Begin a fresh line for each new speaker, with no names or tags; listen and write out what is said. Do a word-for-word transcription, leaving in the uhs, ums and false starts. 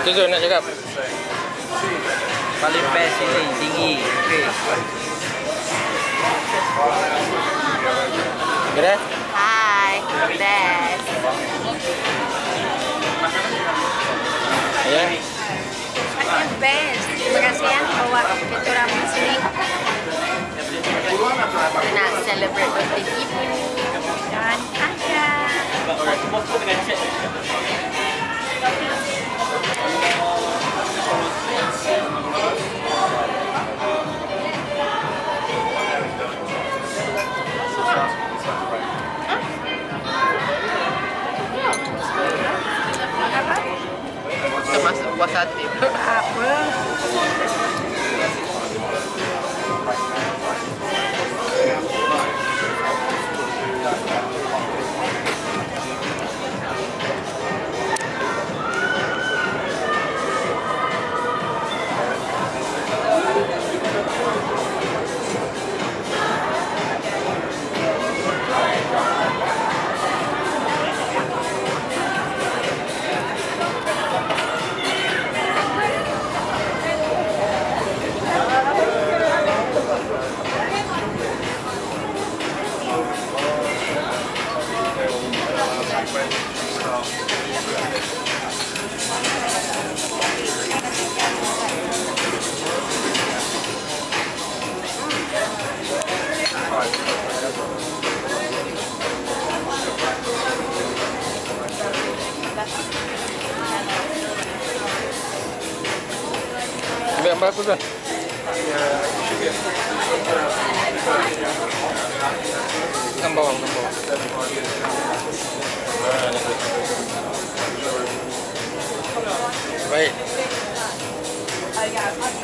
Tu Zul nak cakap.
Paling best sini, tinggi. Okey.
Kira?
Hai, best.
Ya.
Makan best. Terima kasih ya bawa kita orang di sini. Kita nak celebrate birthday ibu dan ayah.
Kita masuk puas hati.
Apa?
Ambil gambar aku kan? Gambar, gambar. Baik.